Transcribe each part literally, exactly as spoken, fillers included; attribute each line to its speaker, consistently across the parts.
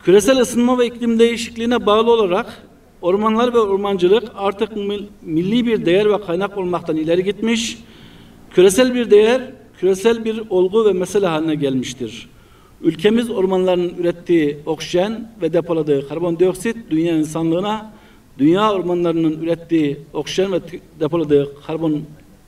Speaker 1: Küresel ısınma ve iklim değişikliğine bağlı olarak ormanlar ve ormancılık artık milli bir değer ve kaynak olmaktan ileri gitmiş, küresel bir değer, küresel bir olgu ve mesele haline gelmiştir. Ülkemiz ormanların ürettiği oksijen ve depoladığı karbondioksit dünya insanlığına, dünya ormanlarının ürettiği oksijen ve depoladığı karbon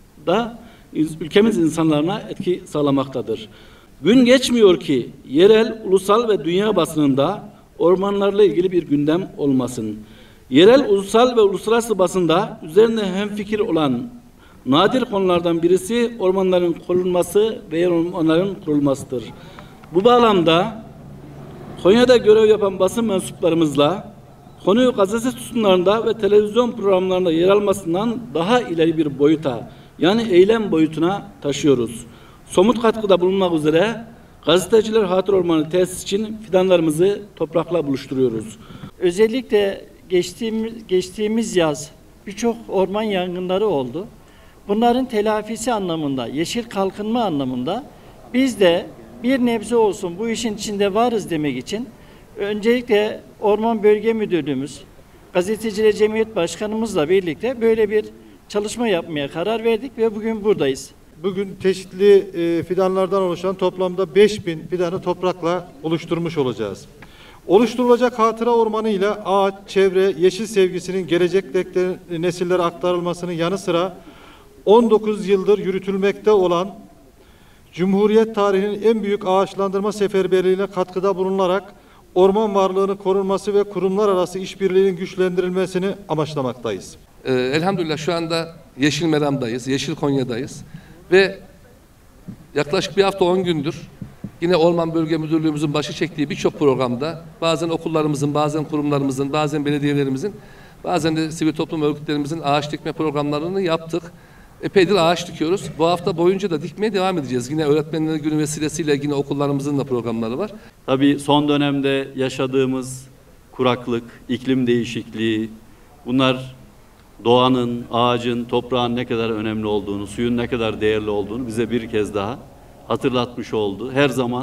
Speaker 1: da ülkemiz insanlarına etki sağlamaktadır. Gün geçmiyor ki yerel, ulusal ve dünya basınında ormanlarla ilgili bir gündem olmasın. Yerel, ulusal ve uluslararası basında üzerine hemfikir olan nadir konulardan birisi ormanların korunması ve ormanların kurulmasıdır. Bu bağlamda Konya'da görev yapan basın mensuplarımızla konuyu gazete sütunlarında ve televizyon programlarında yer almasından daha ileri bir boyuta, yani eylem boyutuna taşıyoruz. Somut katkıda bulunmak üzere Gazeteciler Hatır Ormanı tesis için fidanlarımızı toprakla buluşturuyoruz.
Speaker 2: Özellikle geçtiğimiz, geçtiğimiz yaz birçok orman yangınları oldu. Bunların telafisi anlamında, yeşil kalkınma anlamında biz de bir nebze olsun bu işin içinde varız demek için öncelikle Orman Bölge Müdürlüğümüz, Gazeteciler Cemiyet Başkanımızla birlikte böyle bir çalışma yapmaya karar verdik ve bugün buradayız.
Speaker 3: Bugün çeşitli e, fidanlardan oluşan toplamda beş bin fidanı toprakla oluşturmuş olacağız. Oluşturulacak hatıra ormanı ile ağaç, çevre, yeşil sevgisinin gelecekteki nesillere aktarılmasının yanı sıra on dokuz yıldır yürütülmekte olan Cumhuriyet tarihinin en büyük ağaçlandırma seferberliğine katkıda bulunarak orman varlığının korunması ve kurumlar arası işbirliğinin güçlendirilmesini amaçlamaktayız.
Speaker 4: Ee, elhamdülillah şu anda Yeşil Meram'dayız, Yeşil Konya'dayız ve yaklaşık bir hafta on gündür yine Orman Bölge Müdürlüğümüzün başı çektiği birçok programda bazen okullarımızın, bazen kurumlarımızın, bazen belediyelerimizin, bazen de sivil toplum örgütlerimizin ağaç dikme programlarını yaptık. Epeydir ağaç dikiyoruz. Bu hafta boyunca da dikmeye devam edeceğiz. Yine Öğretmenler Günü vesilesiyle yine okullarımızın da programları var.
Speaker 5: Tabii son dönemde yaşadığımız kuraklık, iklim değişikliği, bunlar doğanın, ağacın, toprağın ne kadar önemli olduğunu, suyun ne kadar değerli olduğunu bize bir kez daha hatırlatmış oldu. Her zaman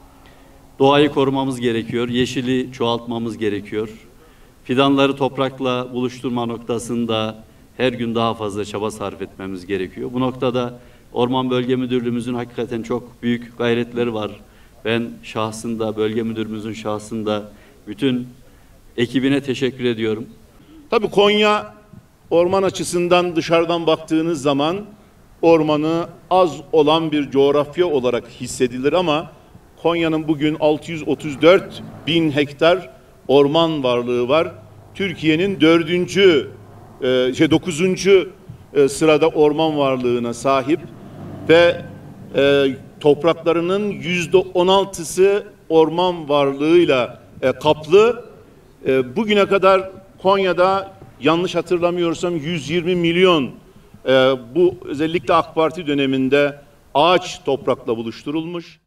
Speaker 5: doğayı korumamız gerekiyor, yeşili çoğaltmamız gerekiyor. Fidanları toprakla buluşturma noktasında her gün daha fazla çaba sarf etmemiz gerekiyor. Bu noktada Orman Bölge Müdürlüğümüzün hakikaten çok büyük gayretleri var. Ben şahsında, bölge müdürümüzün şahsında bütün ekibine teşekkür ediyorum.
Speaker 6: Tabii Konya orman açısından dışarıdan baktığınız zaman ormanı az olan bir coğrafya olarak hissedilir ama Konya'nın bugün altı yüz otuz dört bin hektar orman varlığı var. Türkiye'nin dördüncü, e, şey dokuzuncu e, sırada orman varlığına sahip ve e, topraklarının yüzde on altısı orman varlığıyla e, kaplı. E, bugüne kadar Konya'da yanlış hatırlamıyorsam yüz yirmi milyon e, bu özellikle AK Parti döneminde ağaç toprakla buluşturulmuş.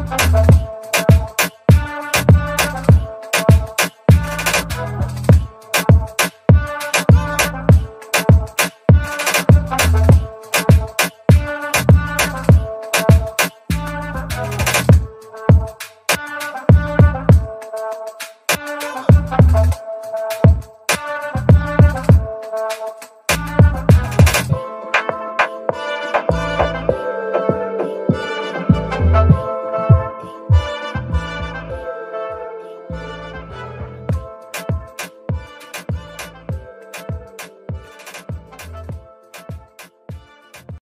Speaker 7: Müzik